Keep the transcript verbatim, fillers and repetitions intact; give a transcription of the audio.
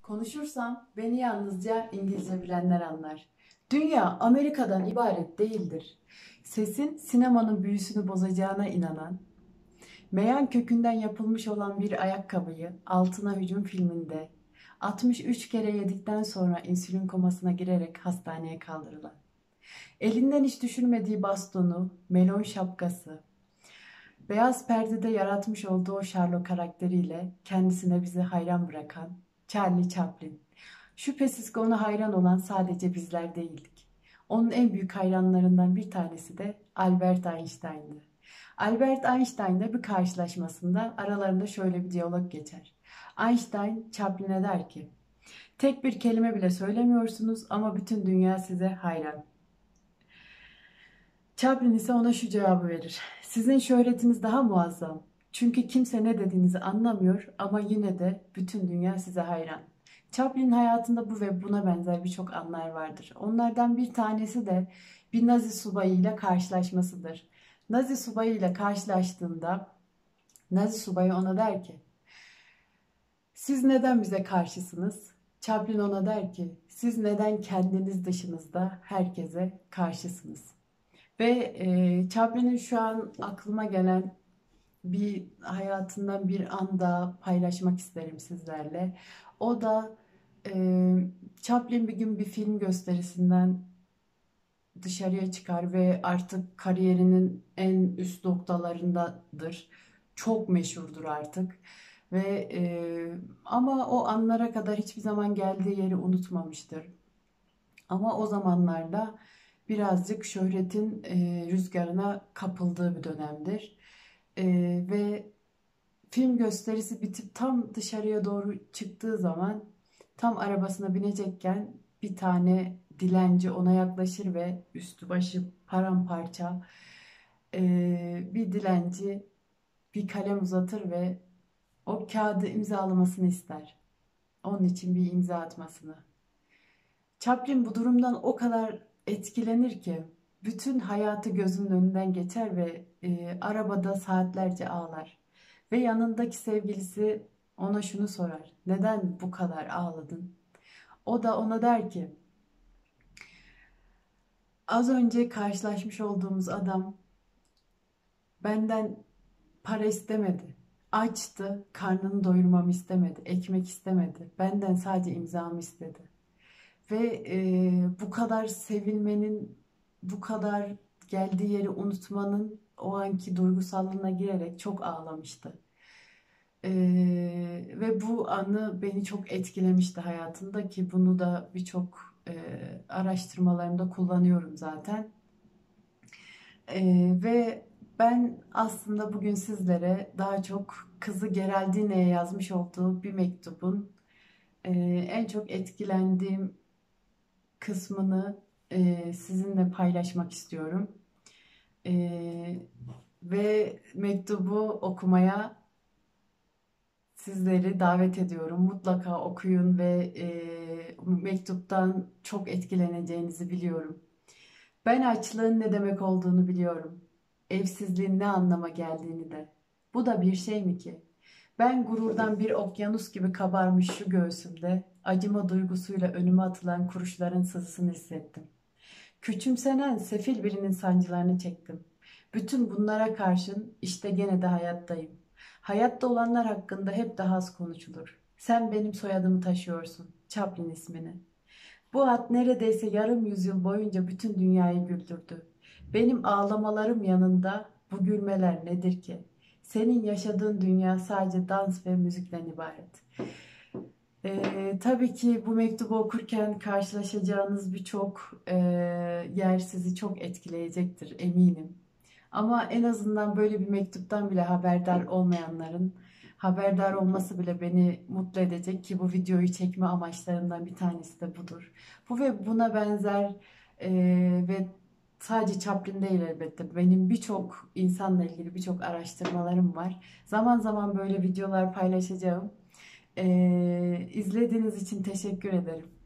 Konuşursam beni yalnızca İngilizce bilenler anlar. Dünya Amerika'dan ibaret değildir. Sesin sinemanın büyüsünü bozacağına inanan, meyan kökünden yapılmış olan bir ayakkabıyı Altına Hücum filminde altmış üç kere yedikten sonra insülin komasına girerek hastaneye kaldırılan, elinden hiç düşürmediği bastonu, melon şapkası, beyaz perdede yaratmış olduğu o Sherlock karakteriyle kendisine bizi hayran bırakan Charlie Chaplin. Şüphesiz ki ona hayran olan sadece bizler değildik. Onun en büyük hayranlarından bir tanesi de Albert Einstein'dı. Albert Einstein'la bir karşılaşmasında aralarında şöyle bir diyalog geçer. Einstein Chaplin'e der ki, tek bir kelime bile söylemiyorsunuz ama bütün dünya size hayran. Chaplin ise ona şu cevabı verir. Sizin şöhretiniz daha muazzam. Çünkü kimse ne dediğinizi anlamıyor ama yine de bütün dünya size hayran. Chaplin'in hayatında bu ve buna benzer birçok anlar vardır. Onlardan bir tanesi de bir Nazi subayıyla karşılaşmasıdır. Nazi subayıyla karşılaştığında Nazi subayı ona der ki, siz neden bize karşısınız? Chaplin ona der ki, siz neden kendiniz dışınızda herkese karşısınız? Ve e, Chaplin'in şu an aklıma gelen bir hayatından bir anda paylaşmak isterim sizlerle. O da e, Chaplin bir gün bir film gösterisinden dışarıya çıkar ve artık kariyerinin en üst noktalarındadır. Çok meşhurdur artık. Ve e, ama o anlara kadar hiçbir zaman geldiği yeri unutmamıştır. Ama o zamanlarda birazcık şöhretin e, rüzgarına kapıldığı bir dönemdir. E, ve film gösterisi bitip tam dışarıya doğru çıktığı zaman tam arabasına binecekken bir tane dilenci ona yaklaşır ve üstü başı paramparça e, bir dilenci bir kalem uzatır ve o kağıdı imzalamasını ister. Onun için bir imza atmasını. Chaplin bu durumdan o kadar etkilenir ki bütün hayatı gözünün önünden geçer ve e, arabada saatlerce ağlar. Ve yanındaki sevgilisi ona şunu sorar. Neden bu kadar ağladın? O da ona der ki, az önce karşılaşmış olduğumuz adam benden para istemedi. Açtı, karnını doyurmamı istemedi, ekmek istemedi. Benden sadece imzamı istedi. Ve e, bu kadar sevilmenin, bu kadar geldiği yeri unutmanın o anki duygusallığına girerek çok ağlamıştı. E, ve bu anı beni çok etkilemişti hayatımda ki bunu da birçok e, araştırmalarımda kullanıyorum zaten. E, ve ben aslında bugün sizlere daha çok kızı Geraldine'ye yazmış olduğu bir mektubun e, en çok etkilendiğim kısmını e, sizinle paylaşmak istiyorum. E, ve mektubu okumaya sizleri davet ediyorum. Mutlaka okuyun ve e, mektuptan çok etkileneceğinizi biliyorum. Ben açlığın ne demek olduğunu biliyorum. Evsizliğin ne anlama geldiğini de. Bu da bir şey mi ki? Ben gururdan bir okyanus gibi kabarmış şu göğsümde acıma duygusuyla önüme atılan kuruşların sızısını hissettim. Küçümsenen sefil birinin sancılarını çektim. Bütün bunlara karşın işte gene de hayattayım. Hayatta olanlar hakkında hep daha az konuşulur. Sen benim soyadımı taşıyorsun, Chaplin ismini. Bu ad neredeyse yarım yüzyıl boyunca bütün dünyayı güldürdü. Benim ağlamalarım yanında bu gülmeler nedir ki? Senin yaşadığın dünya sadece dans ve müzikten ibaret. Ee, tabii ki bu mektubu okurken karşılaşacağınız birçok e, yer sizi çok etkileyecektir eminim. Ama en azından böyle bir mektuptan bile haberdar olmayanların haberdar olması bile beni mutlu edecek ki bu videoyu çekme amaçlarından bir tanesi de budur. Bu ve buna benzer e, ve sadece Chaplin değil elbette. Benim birçok insanla ilgili birçok araştırmalarım var. Zaman zaman böyle videolar paylaşacağım. Ee, izlediğiniz için teşekkür ederim.